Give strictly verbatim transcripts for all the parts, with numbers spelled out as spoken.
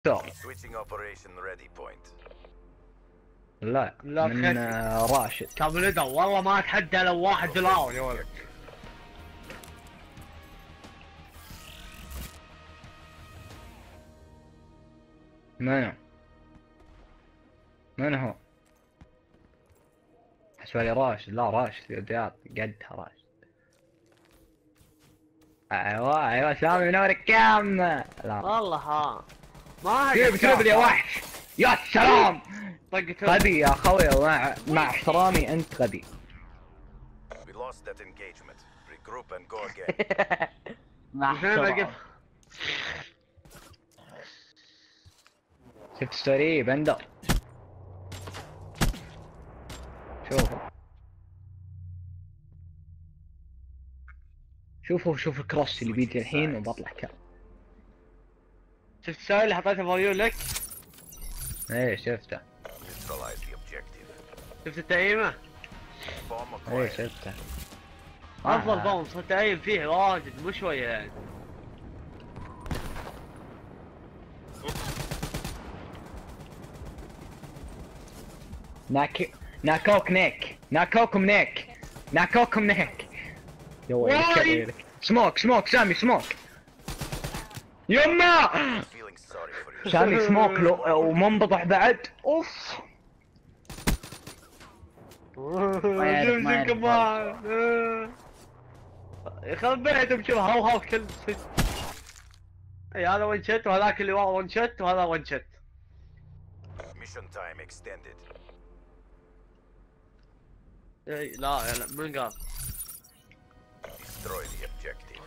Switching operation ready point. لا لا من خفي. آه، راشد. كابل والله ما اتحدى لو واحد دولار يا ولد. منو؟ من هو؟ حسبالي راشد. لا راشد رياض قدها راشد. ايوه ايوه سامي منورك كم. لا والله ها ما جيب تربل يا وحش. يا سلام. طقت غبي يا خوي، مع مع احترامي انت غبي. We lost that engagement. Regroup and go again. مع احترامي. شفت ستوري بندر؟ شوفوا شوفوا شوف الكروس اللي بيجي الحين وبطلع كم. شفت السؤال اللي حطيته فاليو لك؟ ايه شفته. Neutralize the objective. شفت التأييمة؟ Bomb ايه acquired. شفته. افضل آه. بوم صرت أيم فيه واجد مو شوية يعني. ناك ناكوك نيك ناكوكم نيك ناكوكم نيك. يا ويلك يا ويلك. سموك سموك سامي سموك. يما Feeling sorry for you. سامي سموك لو ومنبضح بعد. اوف ما يعرف- ما يعرف كمان يخرب بيتهم. شوف هاو هاو كل صدق. اي هذا ون شت وهذاك اللي ورا ون شت وهذا ون شت. Mission time extended. اي لا لا من قال؟ Destroy the objective.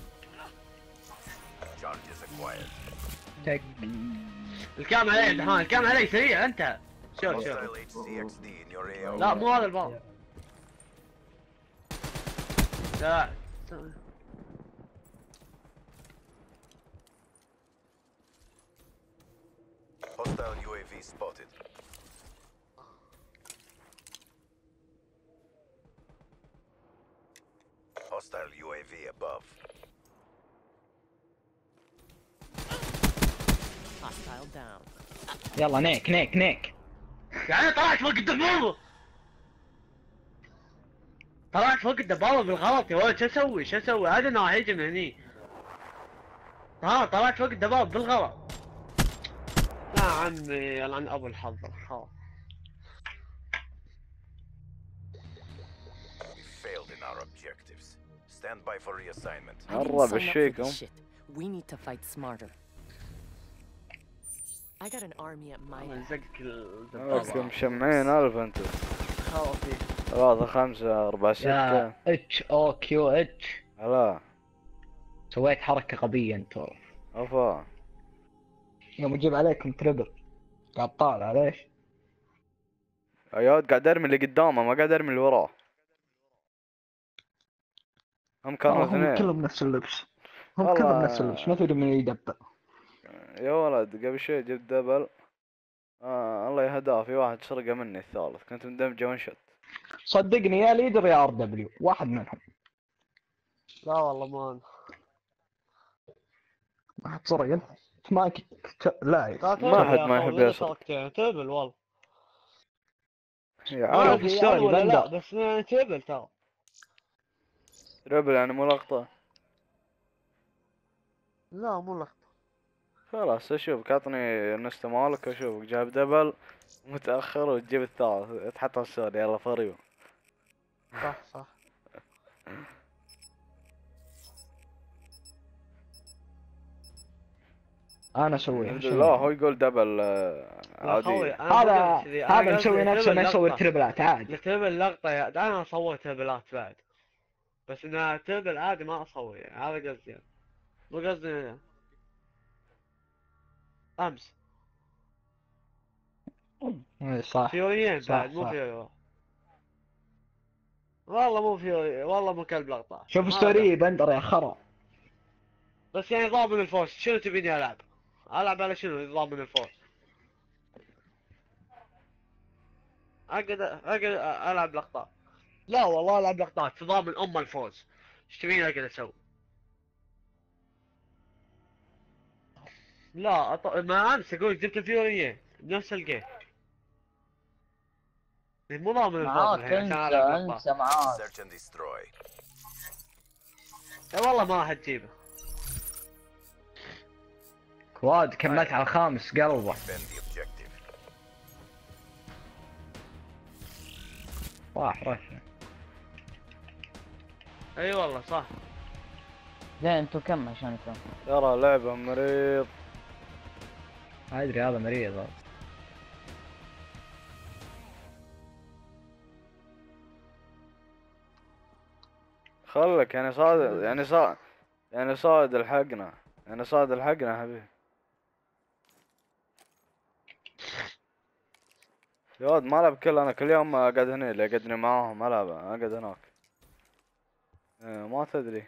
Charges acquired. تك. الكام علي دهان الكام علي سريع انت. شوف شوف. Hostile H C X D in your A O. لا مو هذا الباب. لا Hostile U A V spotted. Hostile U A V above. Hostile down. يلا نيك نيك نيك. يعني طلعت فوق الدبابة. طلعت فوق الدبابة بالغلط يا ولد. شو اسوي شو اسوي؟ هذا نوع هيجي من هني. ها طلعت فوق الدبابة بالغلط. يا عمي يلعن ابو الحظ خلاص. We failed in our objectives. Stand by for reassignment. I didn't مرة sign up for بشيكم. this shit. We need to fight smarter. I got an army at my back. زقك لكم الدبابة. مشمعين الف انتم. خلاص ثلاثة خمسة أربعة ستة. يا اتش او كيو اتش. لا سويت حركة غبية انت. افا يوم اجيب عليكم تربل قاعد طالع ليش؟ اياد قاعد ارمي اللي قدامه ما قاعد ارمي اللي وراه. هم كانوا هم اثنين. كلهم نفس اللبس. هم والله. كلهم نفس اللبس ما تدري من يدبر. يا ولد قبل شوي جبت دبل. آه الله يهداه في واحد سرقه مني الثالث كنت مدمجه ونشت. صدقني يا ليدر يا ار دبليو واحد منهم. لا والله ما واحد سرق ما كنت لا ما حد ما يحب يسرق. تبل والله. يا ما عاد أدري الستوري يعني ولا لا بندر. بس تبل ترى. ربل يعني مو لقطة. لا مو لقطة. خلاص اشوفك اعطني النستا مالك اشوفك جايب دبل متأخر وتجيب الثالث تحط السوري يلا فريو. صح صح. انا اسويها. لا هو يقول دبل آه، يا خوي عادي. أنا ما هذا قلت كذي، أنا هذا قصدي مسوي نفسه ما تبل يصور لقطة. تربلات عادي. تبل لقطة يا انا اصور تبلات بعد. بس انها تبل عادي ما اصور يعني هذا قصدي يعني. مو قصدي يعني. امس إيه صح فيوريين صح، بعد مو صح. فيوري. والله مو فيوري والله مو كلب لقطة. شوف ما ستوري بندر يا خرا. بس يعني ضامن الفوز. شنو تبيني العب؟ العب على شنو ضامن الفوز؟ اقعد اقعد العب لقطات. لا والله العب لقطات تضامن ام الفوز. ايش تبيني اقعد اسوي؟ لا أط... ما امس اقول جبت الفيورية بنفس الجيم. مو ضامن الفوز معاك، الحين عشان انسى العب لقطة. انسى معاك. Search and destroy. اي والله ما راح تجيبه. كواد كملت على الخامس قلبه. Defend the objective. راح رش. اي والله صح. زين انتو كم عشان كم؟ ترى لعبة مريض. ادري هذا مريض هذا. خلك يعني صاد يعني صاد يعني صاد الحقنا يعني صاد الحقنا حبيبي. يا ولد ما العب كل انا كل يوم اقعد هنا اللي اقعدني معاهم العب اقعد هناك. إيه ما تدري.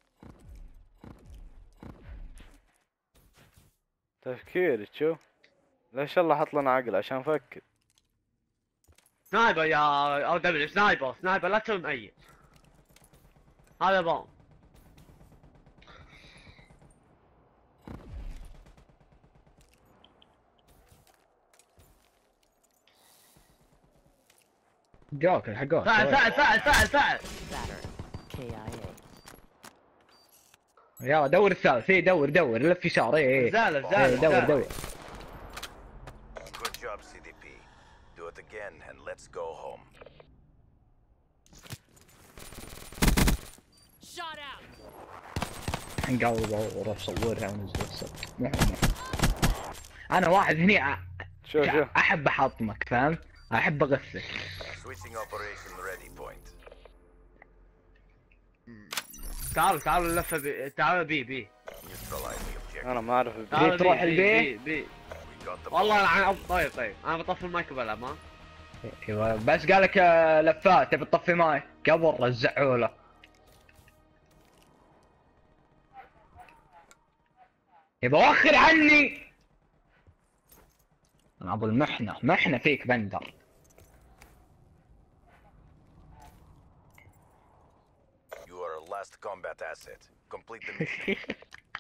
تفكير تشوف. ليش الله حط لنا عقل عشان نفكر. سنايبر يا او دبليو، سنايبر سنايبر لا تسوي مأيد. هذا بوم. جوك الحقوه. فعل فعل فعل فعل فعل. Batter. K I A. يلا دور الثالث. اي دور دور لف يسار. اي اي زال إيه، زال دور دور. Good job, C D P. Do it again and let's go home. Shot out. الحين قلبه وروح صورها ونزل الصور. مو مو. انا واحد هني أ- شوف شوف. احب احطمك فهمت؟ احب اغثك. Switching operation ready point. تعالوا تعالوا اللفة بي. تعالوا بي بي. Neutralize the objective. انا ما اعرف البيت. تعالوا تروح بي بي البي؟ بي. We got the والله العن أب- طيب طيب انا بطفي المايك وبلعب ها. ايوه بس قالك آه، لفات تبي تطفي ماي قبل رزعوا له. يبا وخر عني. انا ابو المحنه محنه فيك بندر. You are our last combat asset. Complete the mission.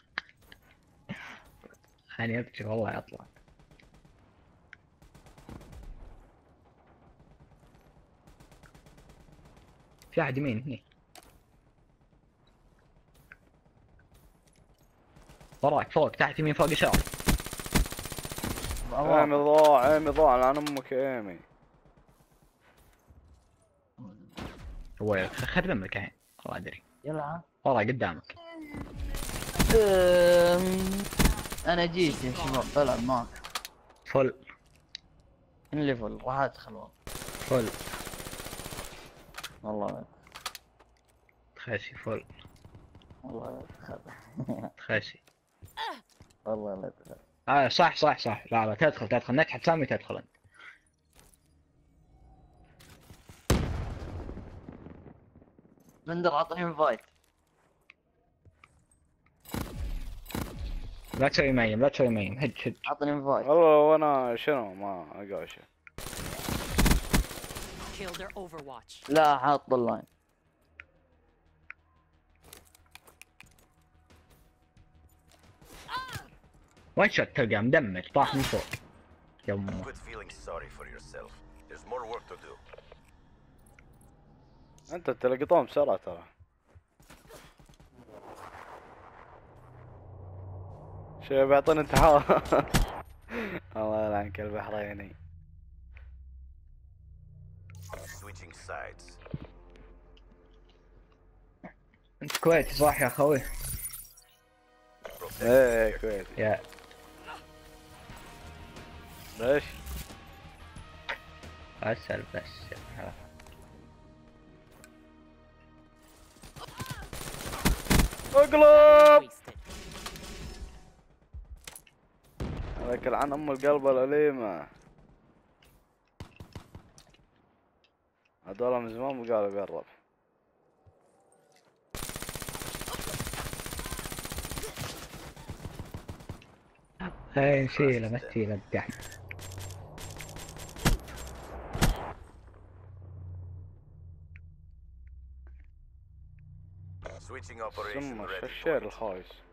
انا ابكي والله اطلع. في احد يمين هني. وراك فوق تحت يمين فوق يسار. ايمي ضاع ايمي ضاع لعن امك ايمي. هو خرب امك الحين والله ادري. يلا. ورا قدامك. أم، انا جيت يا شباب بلعب معك. فل الليفل راح ادخل والله. فل والله خاشي فل والله ادخل. خاشي. والله لا ادخل. آه صح صح صح. لا لا تدخل تدخل نجحت سامي تدخل انت. بندر عطني انفايت. لا تسوي ميم لا تسوي ميم هج هج. عطني انفايت. والله وانا شنو ما اقاش. Kill their Overwatch. لا حاط اللاين. وين شوت تلقى مدمج طاح من فوق. يمه Quit feeling sorry for yourself. There's more work to do. انت تلقطهم بسرعة ترى. شو بيعطيني انتحار. الله يلعن كلب بحريني. Switching sides. انت كويتي صح يا اخوي. Protect ايه كويس. يا ليش؟ اسال بس. اقلب. Wasted. هذاك العن ام القلب الأليمة. هذول من زمان قالوا بيقرب. هاي نشيله ما تشيله الدحم. Switching operation ثم ready الشير point. الخايس.